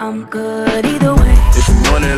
I'm good either way. If you want it